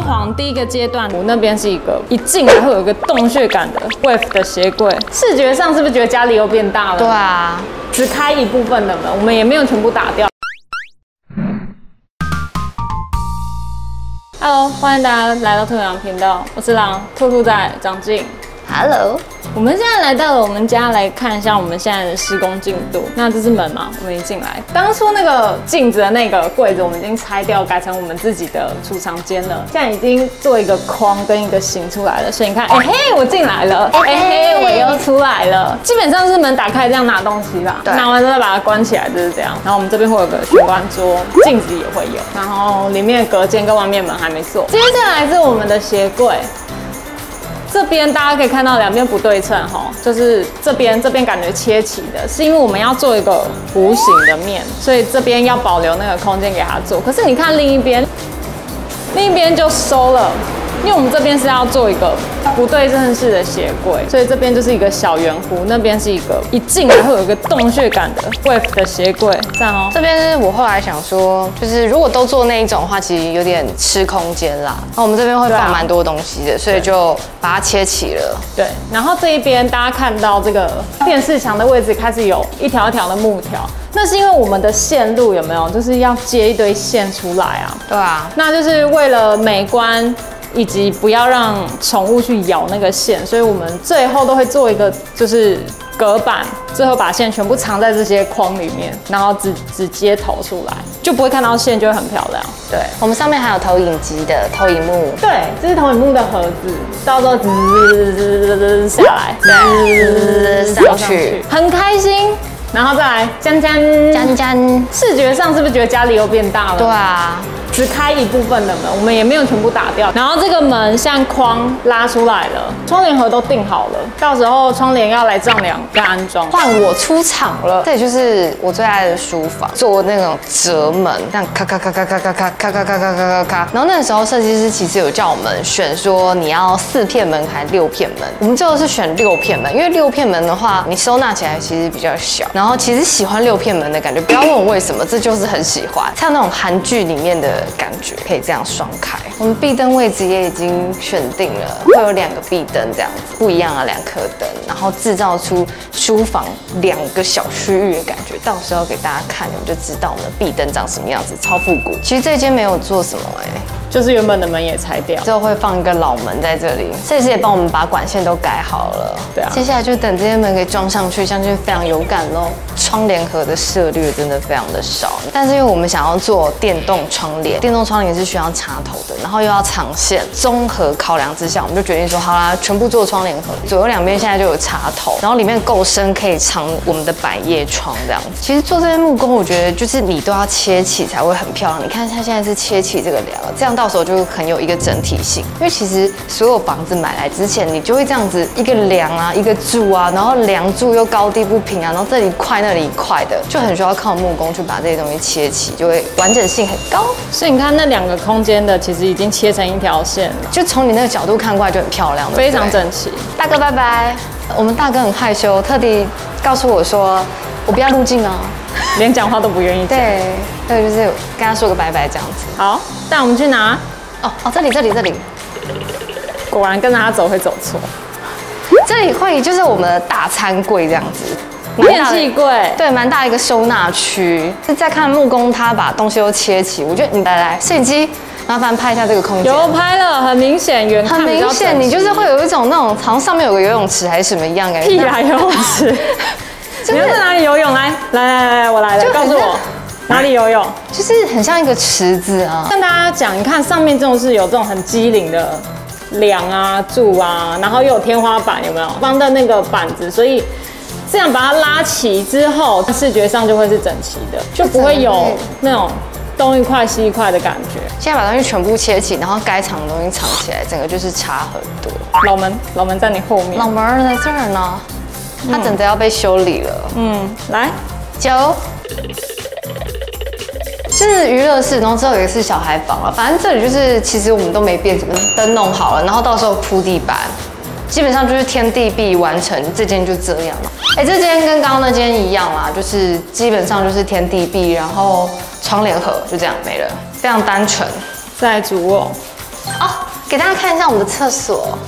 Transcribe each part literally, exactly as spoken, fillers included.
潢第一个阶段，我那边是一个一进来会有一个洞穴感的 wave 的鞋柜，视觉上是不是觉得家里又变大了？ 对啊， 只开一部分的门，我们也没有全部打掉。Hello， 欢迎大家来到兔羊频道，我是狼兔兔仔张静。 Hello， 我们现在来到了我们家，来看一下我们现在的施工进度。那这是门嘛，我们一进来，当初那个镜子的那个柜子，我们已经拆掉，改成我们自己的储藏间了。现在已经做一个框跟一个形出来了，所以你看，哎、欸、嘿，我进来了，哎、欸、嘿，我又出来了。基本上是门打开这样拿东西吧，拿完之后再把它关起来，就是这样。然后我们这边会有个玄关桌，镜子也会有，然后里面的隔间跟外面门还没做。接下来是我们的鞋柜。这边大家可以看到两边不对称哈，就是这边这边感觉切齐的，是因为我们要做一个弧形的面，所以这边要保留那个空间给它做。可是你看另一边，另一边就收了，因为我们这边是要做一个不对称式的鞋柜，所以这边就是一个小圆弧，那边是一个一进来会有一个洞穴感的 wave 的鞋柜，这样哦。 这边是我后来想说，就是如果都做那一种的话，其实有点吃空间啦。那我们这边会放蛮多东西的，所以就把它切齐了。 对，然后这一边大家看到这个电视墙的位置开始有一条一条的木条，那是因为我们的线路有没有，就是要接一堆线出来啊。 对啊， 那就是为了美观。以及不要让宠物去咬那个线，所以我们最后都会做一个就是隔板，最后把线全部藏在这些框里面，然后只只接头出来，就不会看到线，就会很漂亮。对， 我们上面还有投影机的投影幕， 对，这是投影幕的盒子，到时候滋滋滋滋下来， 滋上去， 很开心。然后再来沾沾沾沾， 视觉上是不是觉得家里又变大了？ 对啊。 只开一部分的门，我们也没有全部打掉。然后这个门像框拉出来了，窗帘盒都定好了，到时候窗帘要来丈量跟安装。 换我出场了，这也就是我最爱的书房，做那种折门，这样咔咔咔咔咔咔咔咔咔咔咔咔咔。然后那个时候设计师其实有叫我们选说你要四片门还是六片门，我们最后是选六片门，因为六片门的话你收纳起来其实比较小。然后其实喜欢六片门的感觉，不要问我为什么，这就是很喜欢，像那种韩剧里面的感觉，可以这样双开。我们壁灯位置也已经选定了，会有两个壁灯这样子，不一样的两颗灯，然后制造出书房两个小区域的感觉。到时候给大家看，你们就知道我们的壁灯长什么样子，超复古。其实这间没有做什么哎、欸， 就是原本的门也拆掉， 之后会放一个老门在这里，设计师也帮我们把管线都改好了。对啊，接下来就等这些门给装上去，相信非常有感喽。窗帘盒的涉略真的非常的少，但是因为我们想要做电动窗帘，电动窗帘是需要插头的，然后又要藏线，综合考量之下，我们就决定说，好啦，全部做窗帘盒，左右两边现在就有插头，然后里面够深，可以藏我们的百叶窗这样子。其实做这些木工，我觉得就是你都要切起才会很漂亮。你看它现在是切起这个梁，这样到时候就很有一个整体性。因为其实所有房子买来之前，你就会这样子一个梁啊，一个柱啊，然后梁柱又高低不平啊，然后这里块那里一块的，就很需要靠木工去把这些东西切起，就会完整性很高。 所以你看那两个空间的，其实已经切成一条线了， 就从你那个角度看过来就很漂亮， 非常整齐。 大哥拜拜。我们大哥很害羞，特地告诉我说，我不要入镜哦， 连讲话都不愿意讲。 对，对，就是跟他说个拜拜这样子。 好，带我们去拿。 哦哦，这里这里这里。 果然跟着他走会走错。 这里会就是我们的大餐柜这样子。 电器柜， 对，蛮大一个收纳区。再看木工，他把东西都切齐，我觉得你来来，摄影机，麻烦拍一下这个空间。 有拍了，很明显，远看很明显，你就是会有一种那种好像上面有个游泳池还是什么一样感觉。 屁啦，游泳池！你要在哪里游泳？来来来来，我来了，告诉我哪里游泳？ 就是很像一个池子啊。 跟大家讲，你看上面这种是有这种很机灵的梁啊、柱啊，然后又有天花板，有没有放的那个板子？所以这样把它拉齐之后，视觉上就会是整齐的，就不会有那种东一块西一块的感觉。 现在把东西全部切起，然后该藏的东西藏起来，整个就是差很多。 老门，老门在你后面。 老门在这儿呢，它等着要被修理了。 嗯，来九。是娱乐室，然后之后也是小孩房了。反正这里就是，其实我们都没变什么，灯弄好了，然后到时候铺地板，基本上就是天地壁完成，这间就这样了。哎，这间跟刚刚那间一样啦，就是基本上就是天地壁，然后窗帘盒就这样没了，非常单纯。 再主卧， 哦，给大家看一下我们的厕所。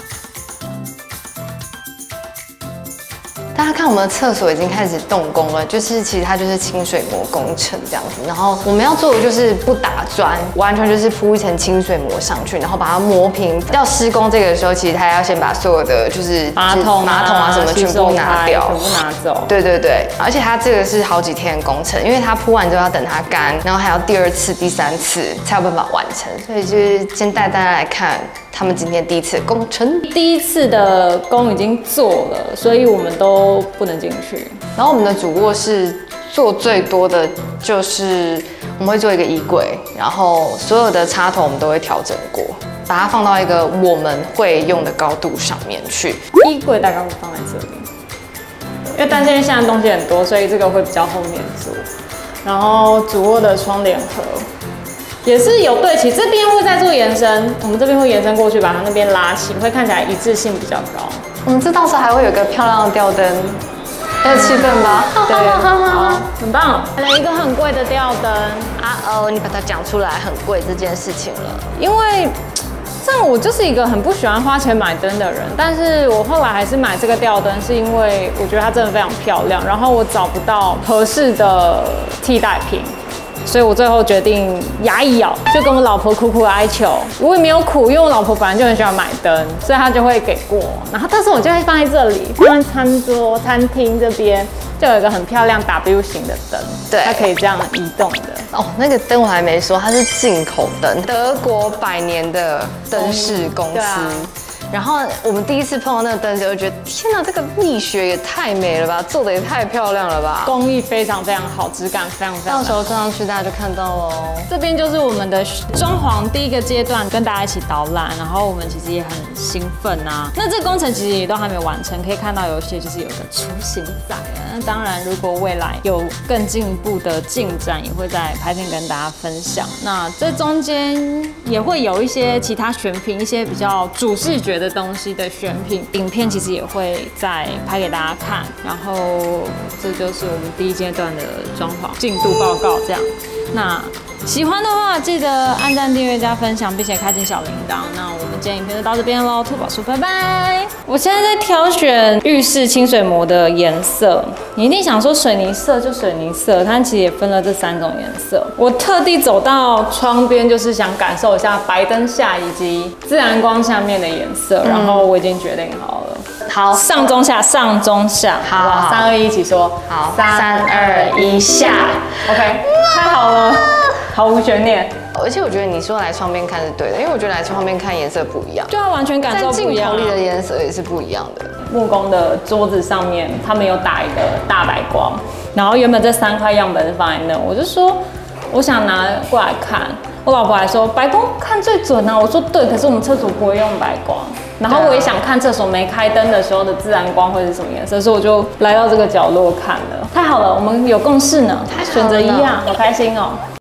大家看，我们的厕所已经开始动工了，就是其实它就是清水膜工程这样子。然后我们要做的就是不打砖，完全就是铺一层清水膜上去，然后把它磨平。要施工这个的时候，其实它要先把所有的就是马桶、 马桶啊什么全部拿掉， 全部拿走。 对对对，而且它这个是好几天的工程，因为它铺完之后要等它干，然后还要第二次、第三次才有办法完成。所以就是先带大家来看。他们今天第一次的工程， 第一次的工已经做了，所以我们都不能进去。 然后我们的主卧室做最多的就是我们会做一个衣柜，然后所有的插头我们都会调整过，把它放到一个我们会用的高度上面去。 衣柜大概会放在这里，因为但是因为现在东西很多，所以这个会比较后面做。然后主卧的窗帘盒。也是有对齐，这边会再做延伸，我们这边会延伸过去，把它那边拉起，会看起来一致性比较高。 我们这到时候还会有个漂亮的吊灯，很有气氛吧？ 对，好，很棒。来一个很贵的吊灯， 啊哦，你把它讲出来，很贵这件事情了。 因为像我就是一个很不喜欢花钱买灯的人，但是我后来还是买这个吊灯，是因为我觉得它真的非常漂亮，然后我找不到合适的替代品。所以我最后决定牙一咬，就跟我老婆苦苦哀求。我也没有苦，因为我老婆本来就很喜欢买灯，所以她就会给过。然后，但是我就会放在这里，放在餐桌、餐厅这边，就有一个很漂亮 W 型的灯，对，它可以这样移动的。 哦，那个灯我还没说，它是进口灯，德国百年的灯饰公司。然后我们第一次碰到那个灯时，就觉得天哪，这个力学也太美了吧，做的也太漂亮了吧， 工艺非常非常好，质感非常非常好。 到时候装上去大家就看到喽。 这边就是我们的装潢第一个阶段，跟大家一起导览，然后我们其实也很兴奋啊。那这工程其实也都还没有完成，可以看到有一些就是有个雏形在啊。那当然，如果未来有更进一步的进展，也会在拍片跟大家分享。那这中间也会有一些其他选品，一些比较主视觉的东西的选品，影片其实也会再拍给大家看。然后这就是我们第一阶段的装潢进度报告，这样。那喜欢的话，记得按赞、订阅、加分享，并且开启小铃铛。那我们今天影片就到这边喽，兔宝叔，拜拜。我现在在挑选浴室清水膜的颜色，你一定想说水泥色就水泥色，它其实也分了这三种颜色。我特地走到窗边，就是想感受一下白灯下以及自然光下面的颜色，然后我已经决定好了。 好， 上中下，上中下，好，三二一，一起说， 好，三二一下 ，OK， 太好了。毫无悬念， 而且我觉得你说来窗边看是对的，因为我觉得来窗边看颜色不一样， 就要完全感受不一样。 在镜头里的颜色也是不一样的。 木工的桌子上面，他们有打一个大白光，然后原本这三块样本是放在那，我就说我想拿过来看，我老婆还说白光看最准啊，我说对，可是我们厕所不会用白光。然后我也想看厕所没开灯的时候的自然光会是什么颜色，所以我就来到这个角落看了。太好了，我们有共识呢，选择一样，好开心哦。